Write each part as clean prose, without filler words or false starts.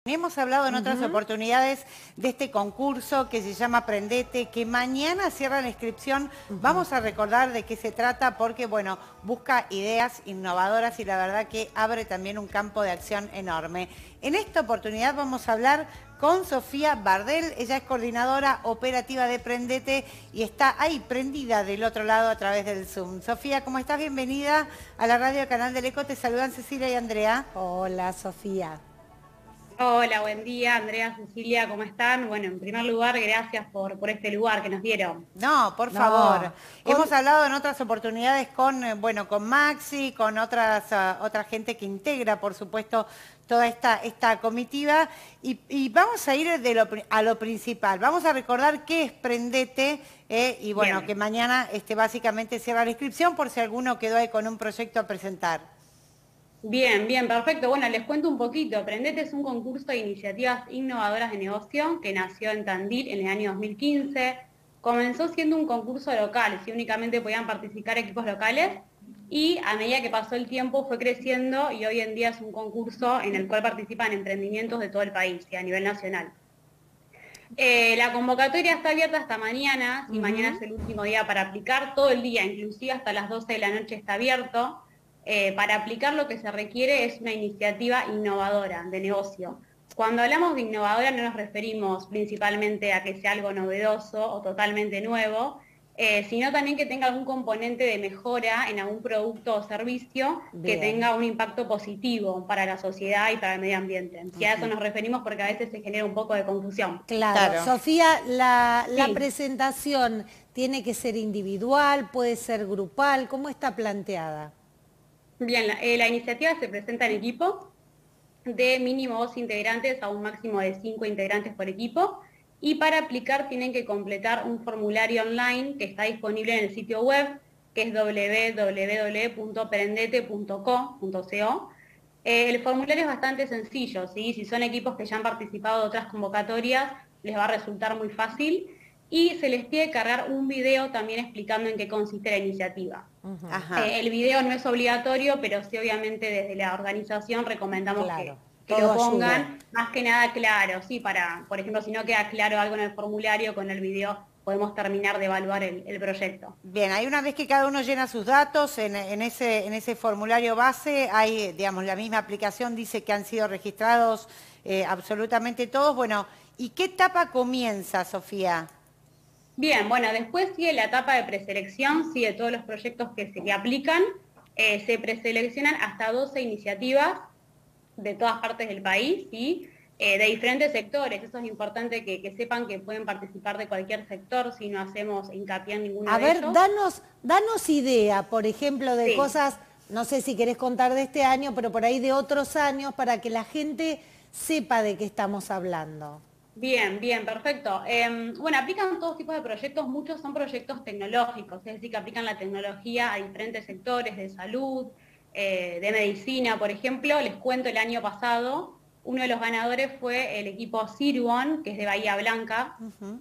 Hemos hablado en otras oportunidades de este concurso que se llama Prendete, que mañana cierra la inscripción. Vamos a recordar de qué se trata porque, bueno, busca ideas innovadoras y la verdad que abre también un campo de acción enorme. En esta oportunidad vamos a hablar con Sofía Bardel. Ella es coordinadora operativa de Prendete y está ahí prendida del otro lado a través del Zoom. Sofía, ¿cómo estás? Bienvenida a la radio Canal del Eco. Te saludan Cecilia y Andrea. Hola, Sofía. Hola, buen día, Andrea, Cecilia, ¿cómo están? Bueno, en primer lugar, gracias por este lugar que nos dieron. No, por favor. Hemos hablado en otras oportunidades con, bueno, con Maxi, con otra gente que integra, por supuesto, toda esta comitiva. Y vamos a ir a lo principal. Vamos a recordar qué es Prendete y, bueno, Bien. que mañana básicamente cierra la inscripción por si alguno quedó ahí con un proyecto a presentar. Bien, perfecto. Bueno, les cuento un poquito. Prendete es un concurso de iniciativas innovadoras de negocio que nació en Tandil en el año 2015. Comenzó siendo un concurso local, si únicamente podían participar equipos locales, y a medida que pasó el tiempo fue creciendo y hoy en día es un concurso en el cual participan emprendimientos de todo el país y a nivel nacional. La convocatoria está abierta hasta mañana, y mañana es el último día para aplicar, todo el día, inclusive hasta las 12 de la noche está abierto. Para aplicar lo que se requiere es una iniciativa innovadora de negocio. Cuando hablamos de innovadora no nos referimos principalmente a que sea algo novedoso o totalmente nuevo, sino también que tenga algún componente de mejora en algún producto o servicio que tenga un impacto positivo para la sociedad y para el medio ambiente. Si a eso nos referimos porque a veces se genera un poco de confusión. Claro. Sofía, la Sí. presentación tiene que ser individual, puede ser grupal, ¿cómo está planteada? Bien, la iniciativa se presenta en equipo de mínimo 2 integrantes a un máximo de 5 integrantes por equipo, y para aplicar tienen que completar un formulario online que está disponible en el sitio web, que es www.prendete.co. El formulario es bastante sencillo, ¿sí? Si son equipos que ya han participado de otras convocatorias, les va a resultar muy fácil, y se les pide cargar un video también explicando en qué consiste la iniciativa. El video no es obligatorio, pero sí obviamente desde la organización recomendamos que lo pongan, más que nada claro, sí, para, por ejemplo, si no queda claro algo en el formulario, con el video podemos terminar de evaluar el proyecto. Bien, hay una vez que cada uno llena sus datos, en ese formulario base hay, digamos, la misma aplicación dice que han sido registrados absolutamente todos. Bueno, ¿y qué etapa comienza, Sofía? Bien, bueno, después sigue la etapa de preselección, sigue todos los proyectos que aplican, se preseleccionan hasta 12 iniciativas de todas partes del país, ¿sí? De diferentes sectores. Eso es importante que sepan que pueden participar de cualquier sector si no hacemos hincapié en ninguno de ellos. A ver, danos idea, por ejemplo, de cosas, no sé si querés contar de este año, pero por ahí de otros años, para que la gente sepa de qué estamos hablando. Bien, perfecto. Bueno, aplican todos tipos de proyectos, muchos son proyectos tecnológicos, es decir, que aplican la tecnología a diferentes sectores de salud, de medicina, por ejemplo. Les cuento, el año pasado, uno de los ganadores fue el equipo Sirwon, que es de Bahía Blanca,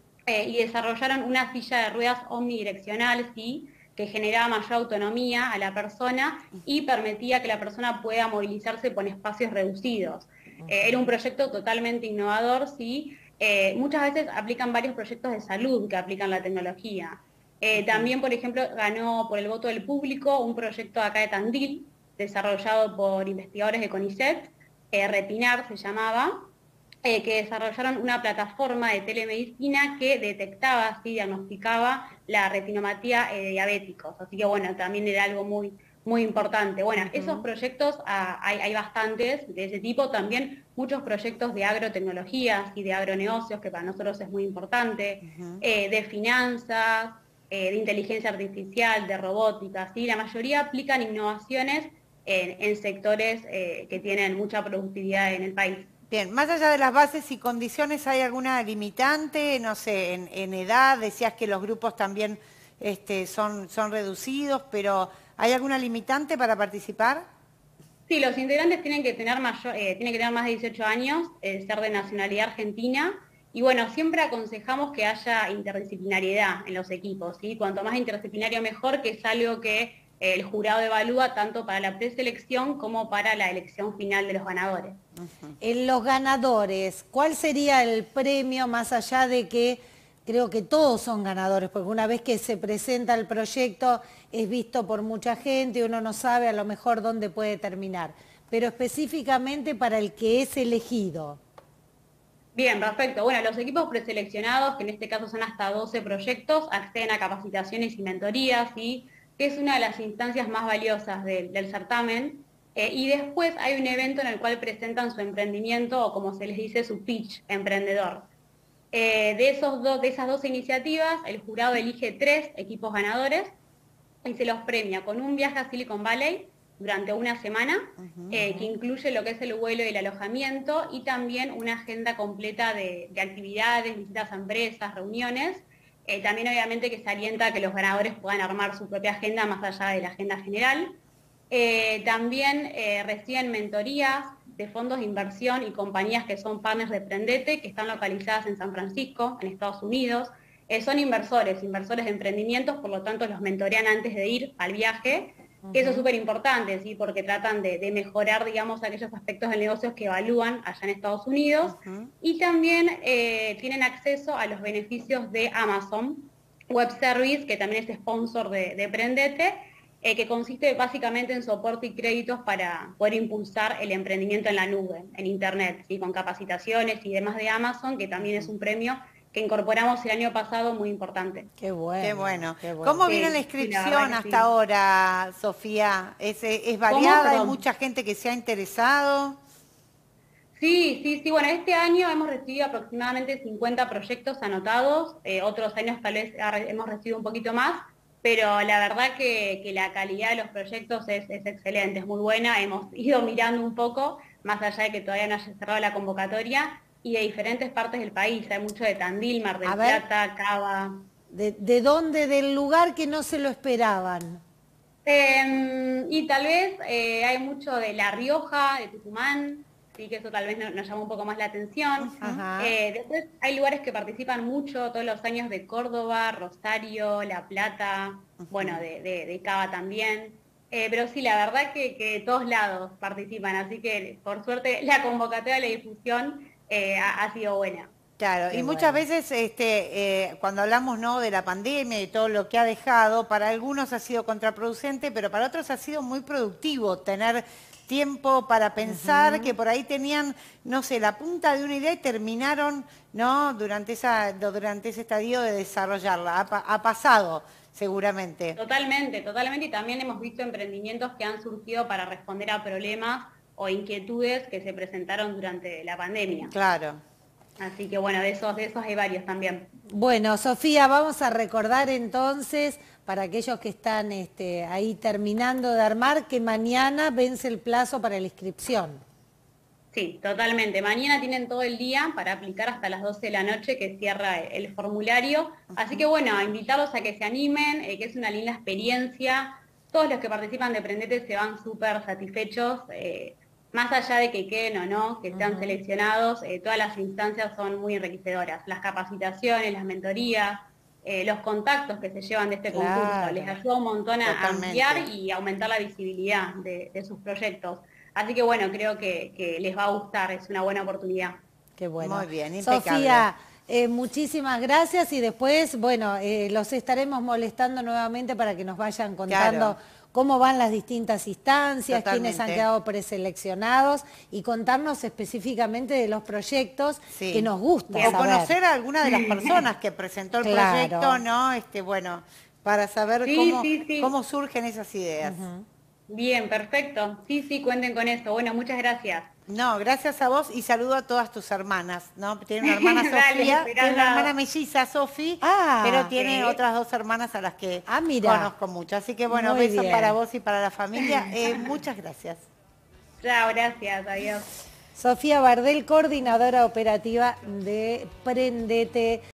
y desarrollaron una silla de ruedas omnidireccional, ¿sí?, que generaba mayor autonomía a la persona y permitía que la persona pueda movilizarse por espacios reducidos. Era un proyecto totalmente innovador, ¿sí? Muchas veces aplican varios proyectos de salud que aplican la tecnología. También, por ejemplo, ganó por el voto del público un proyecto acá de Tandil, desarrollado por investigadores de CONICET, Repinar se llamaba, que desarrollaron una plataforma de telemedicina que detectaba, ¿sí?, diagnosticaba la retinomatía de diabéticos. Así que bueno, también era algo muy importante. Bueno, esos proyectos hay bastantes de ese tipo, también muchos proyectos de agrotecnologías y de agronegocios, que para nosotros es muy importante, de finanzas, de inteligencia artificial, de robótica, ¿sí? La mayoría aplican innovaciones en sectores que tienen mucha productividad en el país. Bien, más allá de las bases y condiciones, ¿hay alguna limitante? No sé, en edad, decías que los grupos también son reducidos, pero ¿hay alguna limitante para participar? Sí, los integrantes tienen que tener más de 18 años, ser de nacionalidad argentina, y bueno, siempre aconsejamos que haya interdisciplinariedad en los equipos, ¿sí? Cuanto más interdisciplinario mejor, que es algo que el jurado evalúa tanto para la preselección como para la elección final de los ganadores. En los ganadores, ¿cuál sería el premio más allá de que creo que todos son ganadores? Porque una vez que se presenta el proyecto es visto por mucha gente, uno no sabe a lo mejor dónde puede terminar, pero específicamente para el que es elegido. Bien, perfecto. Bueno, los equipos preseleccionados, que en este caso son hasta 12 proyectos, acceden a capacitaciones y mentorías, ¿sí? Que es una de las instancias más valiosas del certamen. Y después hay un evento en el cual presentan su emprendimiento, o como se les dice, su pitch emprendedor. De esas dos iniciativas, el jurado elige 3 equipos ganadores y se los premia con un viaje a Silicon Valley durante una semana, que incluye lo que es el vuelo y el alojamiento, y también una agenda completa de actividades, visitas a empresas, reuniones. También obviamente que se alienta a que los ganadores puedan armar su propia agenda más allá de la agenda general. También reciben mentorías de fondos de inversión y compañías que son partners de Prendete, que están localizadas en San Francisco, en Estados Unidos. Son inversores de emprendimientos, por lo tanto los mentorean antes de ir al viaje, que eso es súper importante, ¿sí? Porque tratan de mejorar, digamos, aquellos aspectos del negocio que evalúan allá en Estados Unidos. Y también tienen acceso a los beneficios de Amazon Web Service, que también es sponsor de Prendete, que consiste básicamente en soporte y créditos para poder impulsar el emprendimiento en la nube, en Internet, ¿sí? Con capacitaciones y demás de Amazon, que también es un premio que incorporamos el año pasado muy importante. Qué bueno. Qué bueno. Qué bueno. ¿Cómo viene la inscripción hasta ahora, Sofía? ¿Es variada? ¿Hay mucha gente que se ha interesado? Sí. Bueno, este año hemos recibido aproximadamente 50 proyectos anotados, otros años tal vez hemos recibido un poquito más, pero la verdad que la calidad de los proyectos es excelente, es muy buena. Hemos ido mirando un poco, más allá de que todavía no haya cerrado la convocatoria, y de diferentes partes del país. Hay mucho de Tandil, Mar del Plata, Cava. ¿De dónde? Del lugar que no se lo esperaban. Y tal vez hay mucho de La Rioja, de Tucumán, sí, que eso tal vez nos llama un poco más la atención. Después hay lugares que participan mucho todos los años, de Córdoba, Rosario, La Plata, bueno, de Cava también. Pero sí, la verdad que de todos lados participan, así que por suerte la convocatoria y la difusión ha sido buena. Claro, y muchas veces cuando hablamos, ¿no?, de la pandemia y todo lo que ha dejado, para algunos ha sido contraproducente, pero para otros ha sido muy productivo tener tiempo para pensar, que por ahí tenían, no sé, la punta de una idea y terminaron, ¿no?, durante ese estadio de desarrollarla. Ha pasado seguramente. Totalmente, y también hemos visto emprendimientos que han surgido para responder a problemas o inquietudes que se presentaron durante la pandemia. Claro. Así que bueno, de esos hay varios también. Bueno, Sofía, vamos a recordar entonces, para aquellos que están ahí terminando de armar, que mañana vence el plazo para la inscripción. Sí, totalmente. Mañana tienen todo el día para aplicar hasta las 12 de la noche, que cierra el formulario. Así que bueno, a invitarlos a que se animen, que es una linda experiencia. Todos los que participan de Prendete se van súper satisfechos. Más allá de que queden o no, que sean seleccionados, todas las instancias son muy enriquecedoras. Las capacitaciones, las mentorías, los contactos que se llevan de este concurso, les ayuda un montón a ampliar y aumentar la visibilidad de sus proyectos. Así que bueno, creo que les va a gustar, es una buena oportunidad. Qué bueno. Muy bien, impecable. Sofía, muchísimas gracias y después, bueno, los estaremos molestando nuevamente para que nos vayan contando cómo van las distintas instancias, quiénes han quedado preseleccionados y contarnos específicamente de los proyectos que nos gustan. O conocer a alguna de las personas que presentó el proyecto, ¿no? Bueno, para saber cómo surgen esas ideas. Bien, perfecto. Sí, cuenten con eso. Bueno, muchas gracias. No, gracias a vos y saludo a todas tus hermanas, ¿no? Tiene una hermana Sofía, tiene una hermana melliza, Sofi, pero tiene otras 2 hermanas a las que conozco mucho. Así que bueno, besos para vos y para la familia. Muchas gracias. Chao, gracias, adiós. Sofía Bardel, coordinadora operativa de Prendete.